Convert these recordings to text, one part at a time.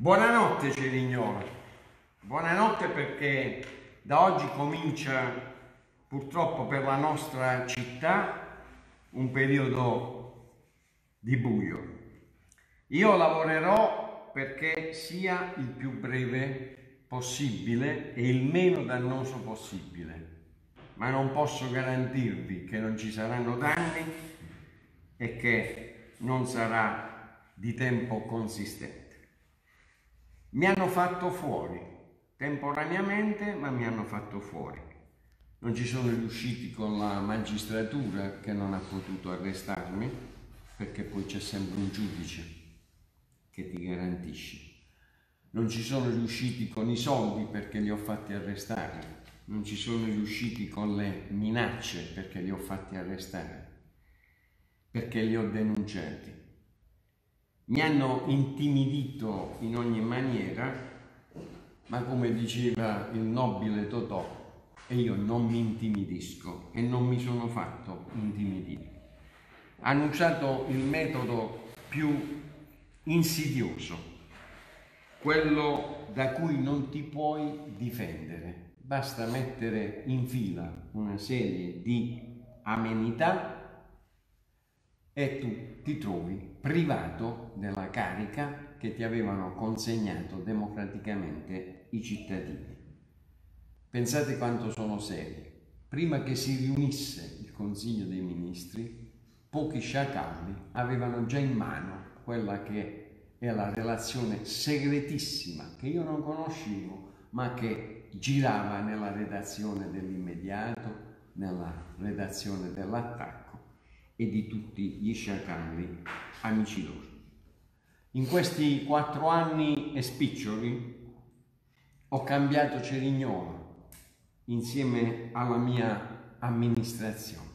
Buonanotte Cerignola, buonanotte perché da oggi comincia purtroppo per la nostra città un periodo di buio. Io lavorerò perché sia il più breve possibile e il meno dannoso possibile, ma non posso garantirvi che non ci saranno danni e che non sarà di tempo consistente. Mi hanno fatto fuori, temporaneamente, ma mi hanno fatto fuori. Non ci sono riusciti con la magistratura che non ha potuto arrestarmi, perché poi c'è sempre un giudice che ti garantisce. Non ci sono riusciti con i soldi perché li ho fatti arrestare. Non ci sono riusciti con le minacce perché li ho fatti arrestare, perché li ho denunciati. Mi hanno intimidito in ogni maniera, ma come diceva il nobile Totò, e io non mi intimidisco e non mi sono fatto intimidire. Hanno usato il metodo più insidioso, quello da cui non ti puoi difendere. Basta mettere in fila una serie di amenità e tu ti trovi privato della carica che ti avevano consegnato democraticamente i cittadini. Pensate quanto sono seri. Prima che si riunisse il Consiglio dei Ministri, pochi sciacalli avevano già in mano quella che è la relazione segretissima che io non conoscevo, ma che girava nella redazione dell'Immediato, nella redazione dell'Attacco e di tutti gli sciacalli amici loro. In questi 4 anni e spiccioli ho cambiato Cerignola insieme alla mia amministrazione.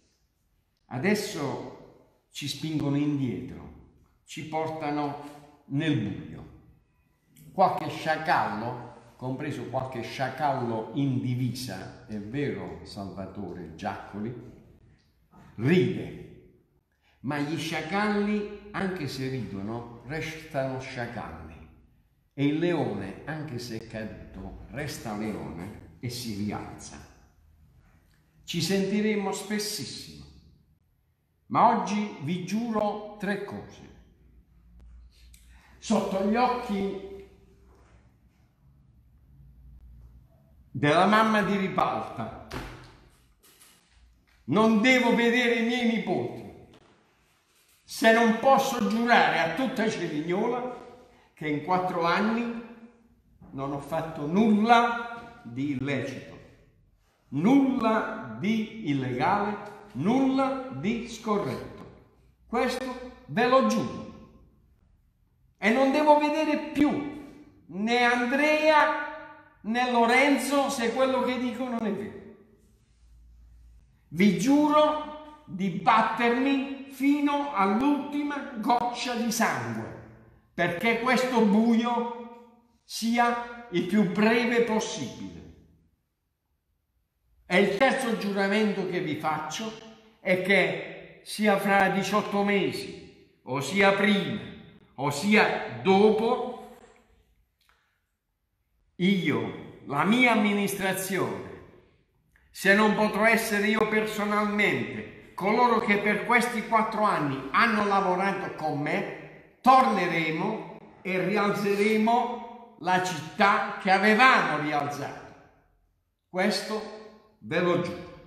Adesso ci spingono indietro, ci portano nel buio. Qualche sciacallo, compreso qualche sciacallo in divisa, è vero Salvatore Giaccoli, ride, ma gli sciacalli, anche se ridono, restano sciacalli e il leone, anche se è caduto, resta leone e si rialza. Ci sentiremo spessissimo, ma oggi vi giuro 3 cose. Sotto gli occhi della mamma di Ripalta non devo vedere i miei nipoti, se non posso giurare a tutta Cerignola che in 4 anni non ho fatto nulla di illecito, nulla di illegale, nulla di scorretto. Questo ve lo giuro. E non devo vedere più né Andrea né Lorenzo se quello che dico non è vero. Vi giuro di battermi fino all'ultima goccia di sangue perché questo buio sia il più breve possibile. E il terzo giuramento che vi faccio è che sia fra 18 mesi, o sia prima, o sia dopo, io, la mia amministrazione, se non potrò essere io personalmente, coloro che per questi 4 anni hanno lavorato con me, torneremo e rialzeremo la città che avevamo rialzato. Questo ve lo giuro.